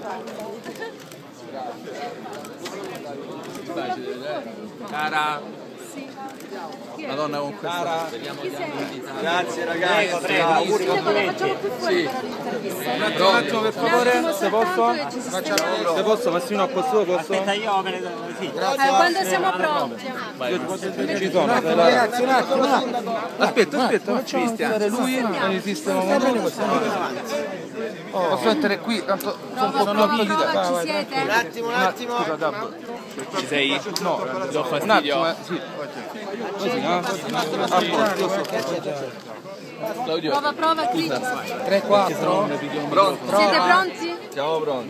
Cara, Madonna con questa. Grazie ragazzi, prego, auguri, complimenti. Sì. Un attimo per favore, se posso? Se posso, Massimo a posto, posso? Aspetta, io me ne sì. Quando siamo pronti. Ci sono, ragazzi, un attimo. Aspetta, facciamo stare lui e risistemiamo. Posso mettere qui, tanto sono qui. Ci siete? Un attimo. Scusa, Gabbo. Ci sei? No, Do un fastidio. attimo, sì. Così, no? A posto. Claudio. Prova qui. 3, 4. Pronto? Siete pronti? Siamo pronti.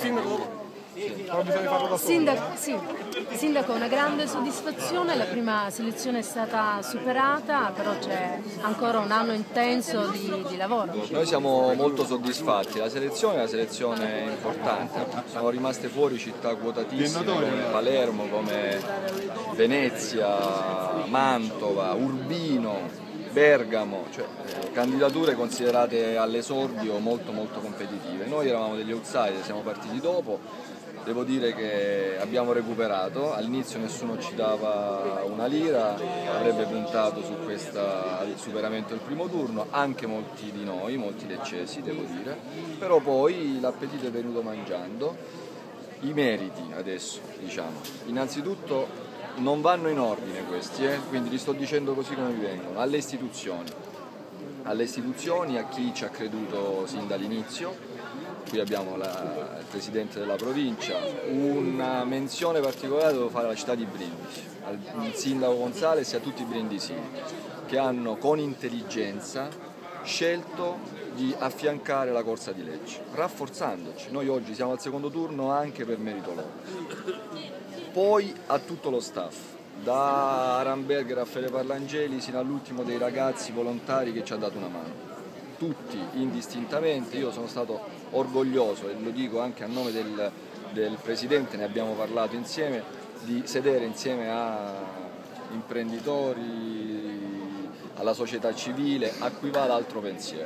Sindaco, una grande soddisfazione, la prima selezione è stata superata, però c'è ancora un anno intenso di lavoro. Noi siamo molto soddisfatti, la selezione è una selezione importante, sono rimaste fuori città quotatissime come Palermo, come Venezia, Mantova, Urbino, Bergamo, cioè candidature considerate all'esordio molto competitive. Noi eravamo degli outsider, siamo partiti dopo. Devo dire che abbiamo recuperato, all'inizio nessuno ci dava una lira, avrebbe puntato su al superamento del primo turno, anche molti di noi, molti leccesi devo dire, però poi l'appetito è venuto mangiando. I meriti adesso, diciamo, innanzitutto non vanno in ordine questi, quindi li sto dicendo così come mi vengono, alle istituzioni, a chi ci ha creduto sin dall'inizio. Qui abbiamo il Presidente della provincia, una menzione particolare devo fare alla città di Brindisi, al Sindaco Gonzales e a tutti i brindisini che hanno con intelligenza scelto di affiancare la corsa di legge, rafforzandoci. Noi oggi siamo al secondo turno anche per merito loro. Poi a tutto lo staff, da Aramberger a Raffaele Parlangeli sino all'ultimo dei ragazzi volontari che ci ha dato una mano. Tutti indistintamente, io sono stato orgoglioso e lo dico anche a nome del Presidente, ne abbiamo parlato insieme, di sedere insieme a imprenditori, alla società civile, a cui va l'altro pensiero,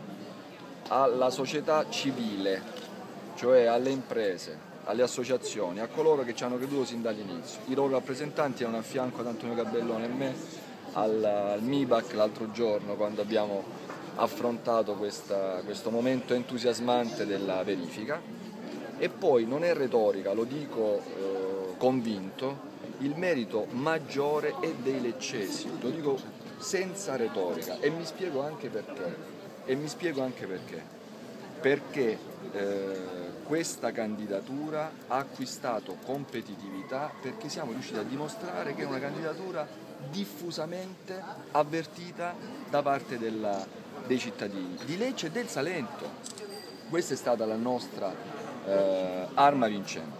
alla società civile, cioè alle imprese, alle associazioni, a coloro che ci hanno creduto sin dall'inizio. I loro rappresentanti erano a fianco ad Antonio Gabellone e me al MIBAC l'altro giorno quando abbiamo affrontato questo momento entusiasmante della verifica. E poi non è retorica, lo dico convinto, il merito maggiore è dei leccesi, lo dico senza retorica e mi spiego anche perché. Perché questa candidatura ha acquistato competitività perché siamo riusciti a dimostrare che è una candidatura diffusamente avvertita da parte dei cittadini di Lecce e del Salento. Questa è stata la nostra arma vincente.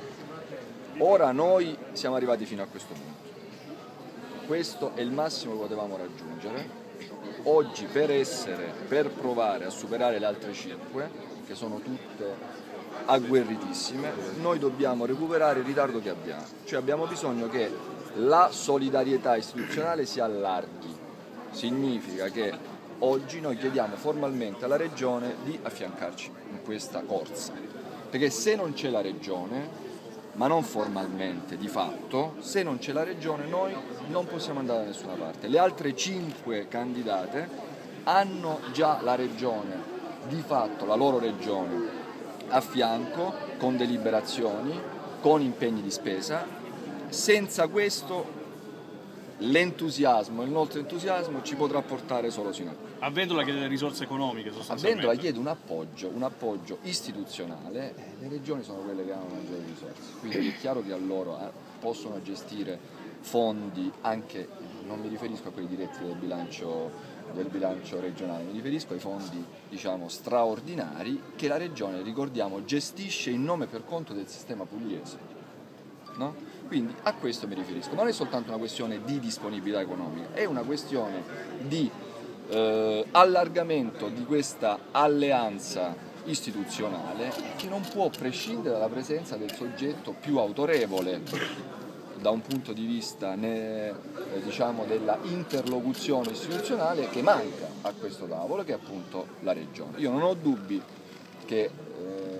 Ora noi siamo arrivati fino a questo punto. Questo è il massimo che potevamo raggiungere. Oggi per provare a superare le altre 5, che sono tutte agguerritissime, noi dobbiamo recuperare il ritardo che abbiamo. Cioè abbiamo bisogno che la solidarietà istituzionale si allarghi. Significa che oggi noi chiediamo formalmente alla Regione di affiancarci in questa corsa, perché se non c'è la Regione, ma non formalmente, di fatto, se non c'è la Regione noi non possiamo andare da nessuna parte. Le altre 5 candidate hanno già la Regione, di fatto la loro Regione, a fianco, con deliberazioni, con impegni di spesa. Senza questo l'entusiasmo, il nostro entusiasmo ci potrà portare solo sino a qui. A Vendola chiede risorse economiche sostanzialmente. A Vendola chiede un appoggio istituzionale, le regioni sono quelle che hanno maggiori risorse, quindi è chiaro che a loro possono gestire fondi anche, non mi riferisco a quelli diretti del bilancio regionale, mi riferisco ai fondi diciamo straordinari che la regione, ricordiamo, gestisce in nome e per conto del sistema pugliese, no? Quindi a questo mi riferisco, ma non è soltanto una questione di disponibilità economica, è una questione di allargamento di questa alleanza istituzionale che non può prescindere dalla presenza del soggetto più autorevole da un punto di vista diciamo della interlocuzione istituzionale che manca a questo tavolo, che è appunto la Regione. Io non ho dubbi che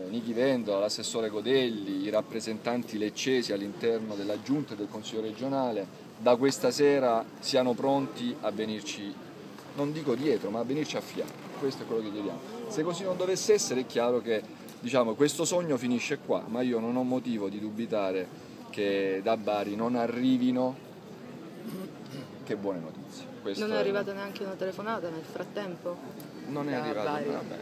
Nichi Vendola, l'assessore Godelli, i rappresentanti leccesi all'interno della Giunta e del Consiglio regionale, da questa sera siano pronti a venirci, non dico dietro, ma a venirci a fianco. Questo è quello che chiediamo. Se così non dovesse essere, è chiaro che questo sogno finisce qua, ma io non ho motivo di dubitare che da Bari non arrivino che buone notizie. Questo non è arrivata neanche una telefonata nel frattempo? Non è arrivata,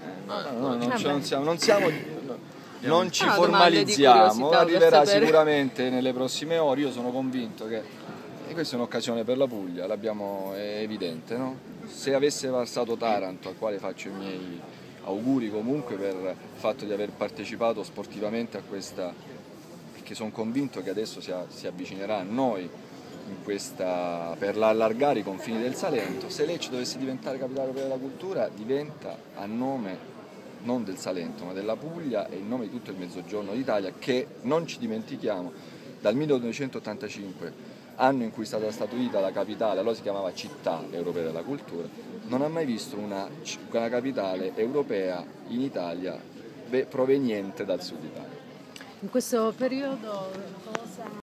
non ci Una formalizziamo, domanda di curiosità, arriverà per sapere. sicuramente nelle prossime ore. Io sono convinto che questa è un'occasione per la Puglia, è evidente, no? Se avesse passato Taranto, al quale faccio i miei auguri comunque per il fatto di aver partecipato sportivamente a questa, perché sono convinto che adesso si avvicinerà a noi per allargare i confini del Salento. Se Lecce dovesse diventare capitale europea della cultura, diventa a nome non del Salento ma della Puglia e in nome di tutto il Mezzogiorno d'Italia, che non ci dimentichiamo dal 1985, anno in cui è stata statuita la capitale, allora si chiamava Città Europea della Cultura, non ha mai visto una capitale europea in Italia proveniente dal Sud Italia. In questo periodo cosa